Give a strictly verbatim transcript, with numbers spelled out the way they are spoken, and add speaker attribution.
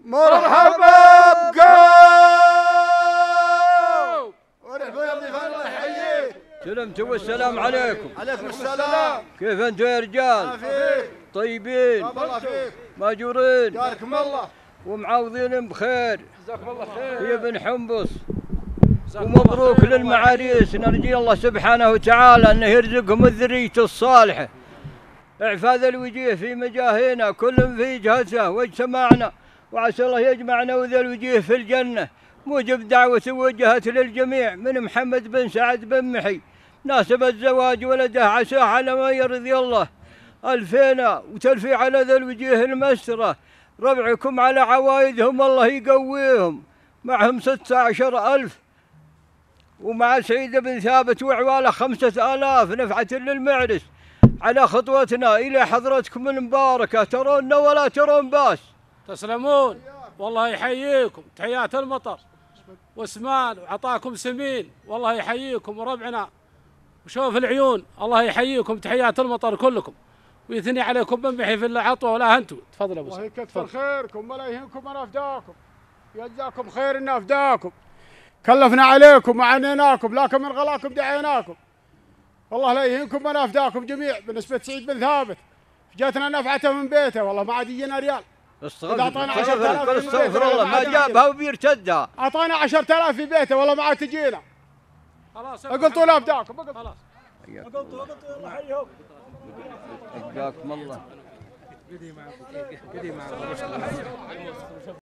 Speaker 1: مرحبا بكم ورحبا يا ضيفان الله يحييك.
Speaker 2: سلمتم والسلام عليكم.
Speaker 1: عليكم السلام.
Speaker 2: كيف انتم يا رجال؟ طيبين؟
Speaker 1: الله فيك.
Speaker 2: ماجورين؟
Speaker 1: جاركم الله.
Speaker 2: ومعوضين بخير.
Speaker 3: جزاكم الله خير.
Speaker 2: يا بن حنبص. ومبروك للمعاريس، نرجي الله سبحانه وتعالى انه يرزقهم الذرية الصالحة. اعفاذ الوجيه في مجاهينا، كل في جهته واجتمعنا، وعسى الله يجمعنا وذا الوجيه في الجنة. موجب دعوة وجهت للجميع من محمد بن سعد بن محي، ناسب الزواج ولده عساه على ما يرضي الله. ألفينا وتلفي على ذا الوجيه المسرة، ربعكم على عوايدهم الله يقويهم. معهم ستة عشر ألف، ومع سعيد بن ثابت وعواله خمسة آلاف نفعة للمعرس. على خطوتنا إلى حضرتكم المباركة، ترون ولا ترون باس.
Speaker 3: تسلمون والله يحييكم، تحيات المطر واسمان وعطاكم سمين، والله يحييكم وربعنا وشوف العيون، الله يحييكم، تحيات المطر كلكم، ويثني عليكم بن محي في العطوة ولا انتم. تفضل ابو
Speaker 4: الله يكثر خيركم ولا يهنكم انا افداكم، يجزاكم خير ان افداكم. كلفنا عليكم وعنيناكم لكن من غلاكم دعيناكم، والله لا يهنكم انا افداكم جميع. بالنسبه لسعيد بن ثابت جاتنا نفعته من بيته، والله ما عاد يجينا ريال.
Speaker 2: استغفر استغفر الله، ما جابها وبيرتدها.
Speaker 4: اعطانا عشرة آلاف في بيته والله ما عاد تجينا.
Speaker 3: خلاص
Speaker 4: اقلطوا لا افداكم.
Speaker 3: خلاص
Speaker 4: اقلطوا اقلطوا الله يحييكم.
Speaker 2: حياكم الله.